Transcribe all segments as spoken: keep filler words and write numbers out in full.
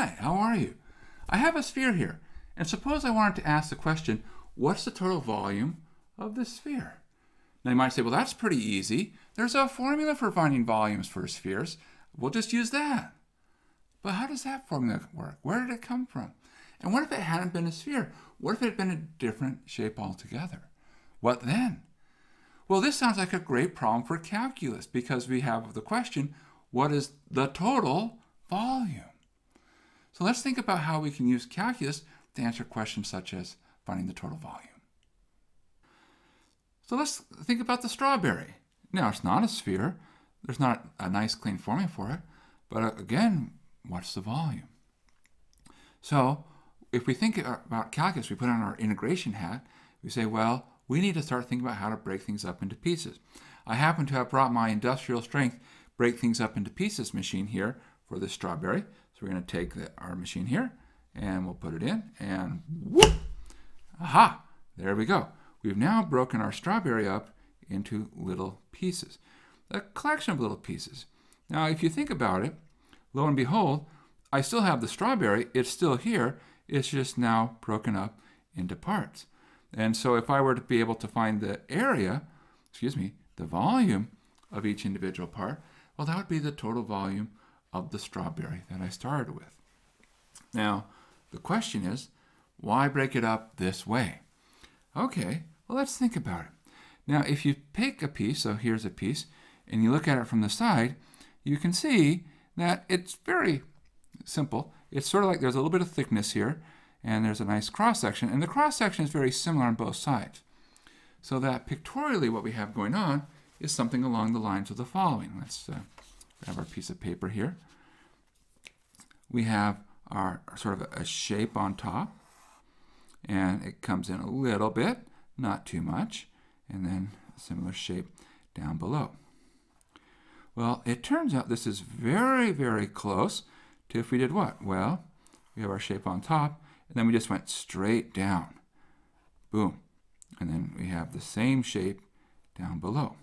Hi, how are you? I have a sphere here, and suppose I wanted to ask the question, what's the total volume of this sphere? Now you might say, well, that's pretty easy. There's a formula for finding volumes for spheres. We'll just use that. But how does that formula work? Where did it come from? And what if it hadn't been a sphere? What if it had been a different shape altogether? What then? Well, this sounds like a great problem for calculus because we have the question, what is the total volume? So let's think about how we can use calculus to answer questions such as finding the total volume. So let's think about the strawberry. Now, it's not a sphere. There's not a nice clean formula for it. But again, what's the volume? So if we think about calculus, we put on our integration hat. We say, well, we need to start thinking about how to break things up into pieces. I happen to have brought my industrial strength break things up into pieces machine here for this strawberry. So we're going to take the, our machine here and we'll put it in and whoop! Aha! There we go. We've now broken our strawberry up into little pieces. A collection of little pieces. Now if you think about it, lo and behold, I still have the strawberry. It's still here. It's just now broken up into parts. And so if I were to be able to find the area, excuse me, the volume of each individual part, well, that would be the total volume of the strawberry that I started with. Now, the question is, why break it up this way? Okay, well, let's think about it. Now, if you pick a piece, so here's a piece, and you look at it from the side, you can see that it's very simple. It's sort of like there's a little bit of thickness here, and there's a nice cross-section, and the cross-section is very similar on both sides. So that pictorially what we have going on is something along the lines of the following. Let's uh, grab our piece of paper here. We have our sort of a shape on top, and it comes in a little bit, not too much, and then a similar shape down below. Well, it turns out this is very, very close to if we did what? Well, we have our shape on top, and then we just went straight down. Boom. And then we have the same shape down below.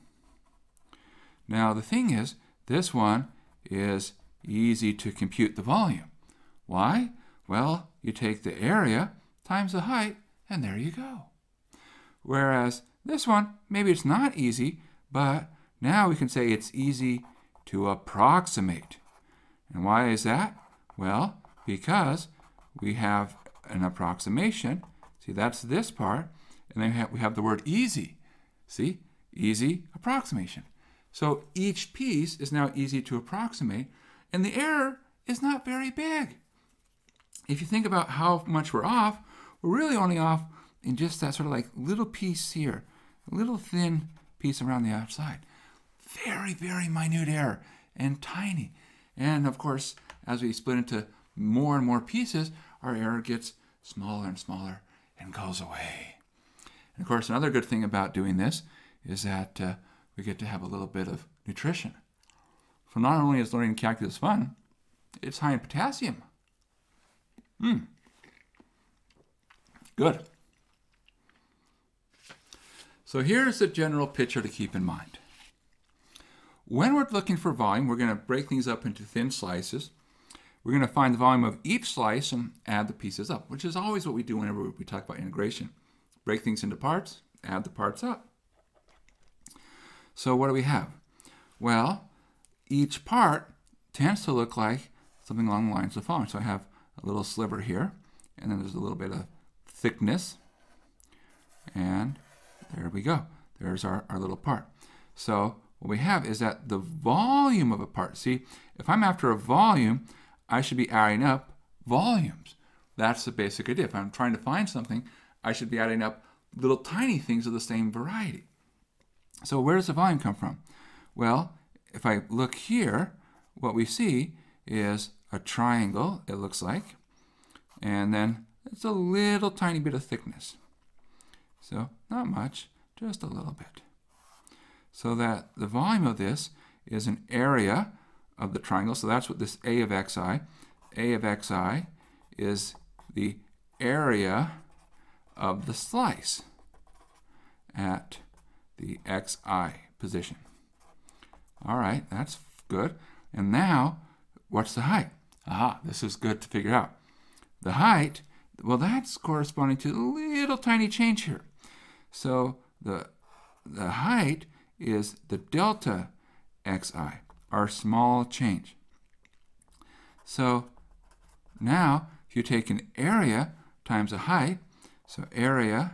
Now, the thing is, this one is easy to compute the volume. Why? Well, you take the area times the height, and there you go. Whereas this one, maybe it's not easy, but now we can say it's easy to approximate. And why is that? Well, because we have an approximation. See, that's this part. And then we have, we have the word easy. See? Easy approximation. So each piece is now easy to approximate, and the error is not very big. If you think about how much we're off, we're really only off in just that sort of like little piece here, a little thin piece around the outside. Very, very minute error and tiny. And of course, as we split into more and more pieces, our error gets smaller and smaller and goes away. And of course, another good thing about doing this is that uh, we get to have a little bit of nutrition. So not only is learning calculus fun, it's high in potassium. Hmm. Good. So here's the general picture to keep in mind. When we're looking for volume, we're going to break things up into thin slices. We're going to find the volume of each slice and add the pieces up, which is always what we do whenever we talk about integration. Break things into parts, add the parts up. So what do we have? Well, each part tends to look like something along the lines of the following. So I have a little sliver here, and then there's a little bit of thickness, and there we go. There's our, our little part. So what we have is that the volume of a part, see, if I'm after a volume, I should be adding up volumes. That's the basic idea. If I'm trying to find something, I should be adding up little tiny things of the same variety. So where does the volume come from? Well, if I look here, what we see is a triangle, it looks like, and then it's a little tiny bit of thickness. So not much, just a little bit. So that the volume of this is an area of the triangle. So that's what this A of xi. A of xi is the area of the slice at the xi position. All right, that's good. And now, what's the height? Aha, this is good to figure out. The height, well, that's corresponding to a little tiny change here. So the, the height is the delta xi, our small change. So now, if you take an area times a height, so area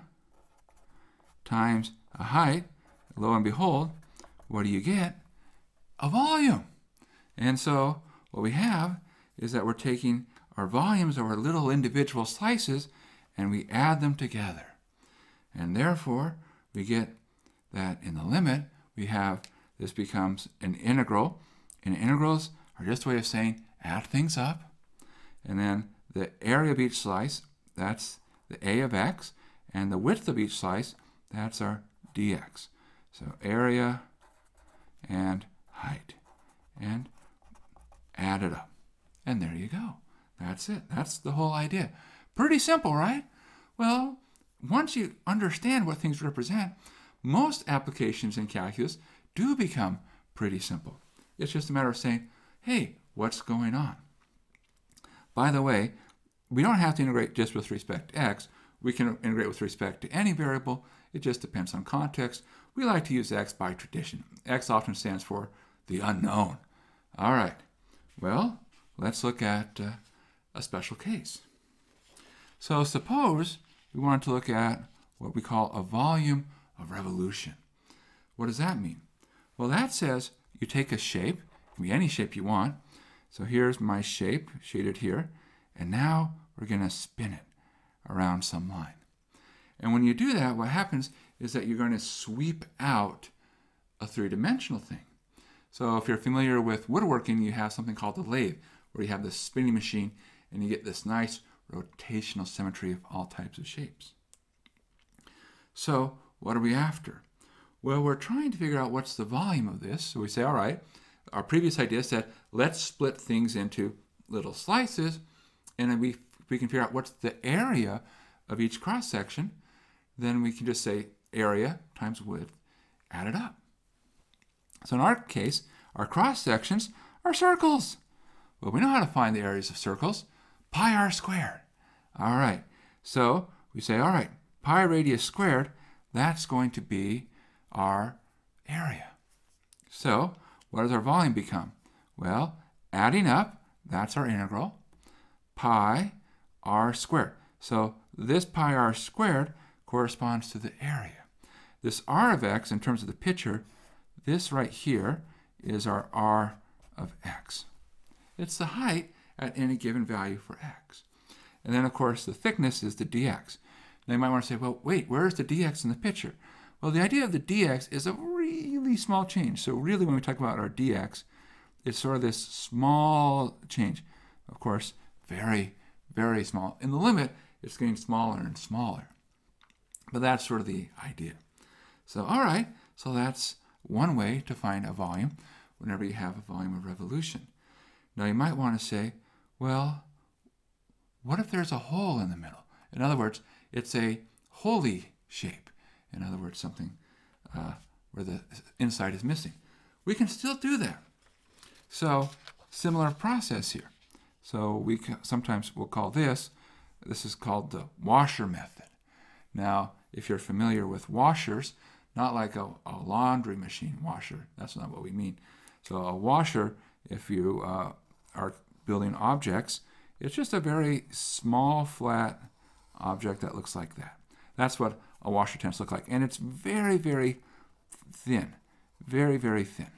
times a height, lo and behold, what do you get? A volume. And so what we have is that we're taking our volumes of our little individual slices and we add them together. And therefore, we get that in the limit, we have, this becomes an integral. And integrals are just a way of saying add things up. And then the area of each slice, that's the a of x. And the width of each slice, that's our dx. So area and height. And add it up. And there you go. That's it. That's the whole idea. Pretty simple, right? Well, once you understand what things represent, most applications in calculus do become pretty simple. It's just a matter of saying, hey, what's going on? By the way, we don't have to integrate just with respect to x. We can integrate with respect to any variable. It just depends on context. We like to use x by tradition. X often stands for the unknown. All right. Well, let's look at uh, a special case. So suppose we wanted to look at what we call a volume of revolution. What does that mean? Well, that says you take a shape, it can be any shape you want. So here's my shape shaded here, and now we're going to spin it around some line. And when you do that, what happens is that you're going to sweep out a three-dimensional thing. So if you're familiar with woodworking, you have something called the lathe, where you have this spinning machine, and you get this nice rotational symmetry of all types of shapes. So what are we after? Well, we're trying to figure out what's the volume of this. So we say, all right, our previous idea said, let's split things into little slices, and then we, we can figure out what's the area of each cross-section. Then we can just say area times width, add it up. So in our case, our cross-sections are circles. Well, we know how to find the areas of circles. Pi r squared. All right. So we say, all right, pi radius squared, that's going to be our area. So what does our volume become? Well, adding up, that's our integral, pi r squared. So this pi r squared corresponds to the area. This r of x, in terms of the picture, this right here is our r of x. It's the height at any given value for x. And then, of course, the thickness is the dx. Now you might want to say, well, wait, where's the dx in the picture? Well, the idea of the dx is a really small change. So really, when we talk about our dx, it's sort of this small change. Of course, very, very small. In the limit, it's getting smaller and smaller. But that's sort of the idea. So, all right, so that's one way to find a volume whenever you have a volume of revolution. Now, you might want to say, well, what if there's a hole in the middle? In other words, it's a holy shape. In other words, something uh, where the inside is missing. We can still do that. So, similar process here. So, we can, sometimes we'll call this, this is called the washer method. Now, if you're familiar with washers, not like a, a laundry machine washer, that's not what we mean. So, a washer, if you uh, are building objects, it's just a very small, flat object that looks like that. That's what a washer tends to look like. And it's very, very thin. Very, very thin.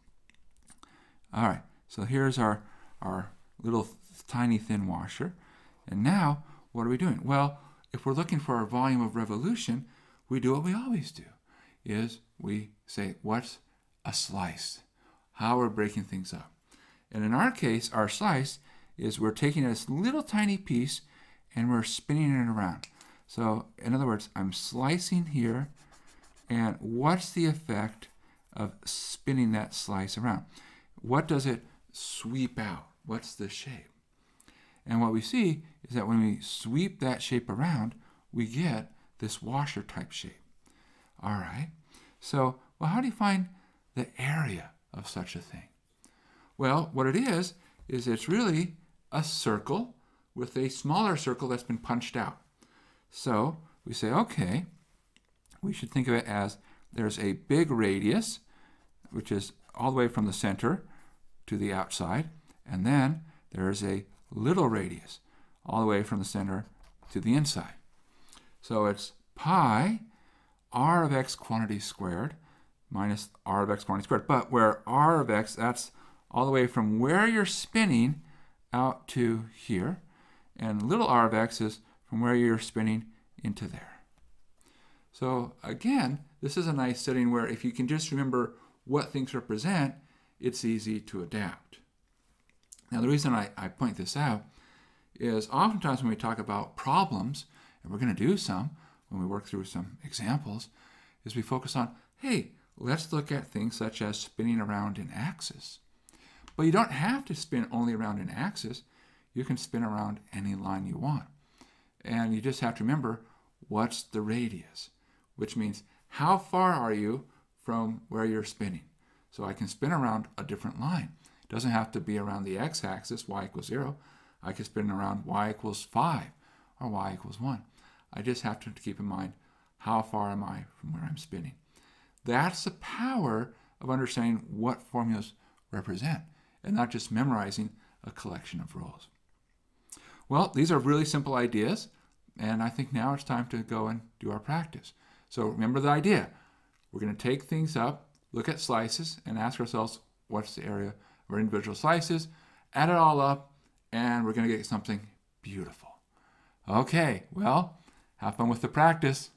All right, so here's our, our little tiny thin washer. And now, what are we doing? Well, if we're looking for our volume of revolution, we do what we always do, is we say, what's a slice? How we're breaking things up. And in our case, our slice is we're taking this little tiny piece and we're spinning it around. So, in other words, I'm slicing here, and what's the effect of spinning that slice around? What does it sweep out? What's the shape? And what we see is that when we sweep that shape around, we get this washer type shape. All right. So, well, how do you find the area of such a thing? Well, what it is, is it's really a circle with a smaller circle that's been punched out. So we say, okay, we should think of it as there's a big radius, which is all the way from the center to the outside, and then there's a little radius all the way from the center to the inside. So it's pi r of x quantity squared minus r of x quantity squared. But where r of x, that's all the way from where you're spinning out to here, and little r of x is from where you're spinning into there. So again, this is a nice setting where if you can just remember what things represent, it's easy to adapt. Now the reason I, I point this out is oftentimes when we talk about problems, and we're going to do some when we work through some examples, is we focus on, hey, let's look at things such as spinning around an axis. But you don't have to spin only around an axis. You can spin around any line you want. And you just have to remember, what's the radius? Which means, how far are you from where you're spinning? So I can spin around a different line. It doesn't have to be around the x-axis, y equals zero. I can spin around y equals five or y equals one. I just have to keep in mind, how far am I from where I'm spinning? That's the power of understanding what formulas represent and not just memorizing a collection of rules. Well, these are really simple ideas, and I think now it's time to go and do our practice. So remember the idea. We're going to take things up, look at slices, and ask ourselves, what's the area of our individual slices, add it all up, and we're going to get something beautiful. Okay, well, have fun with the practice.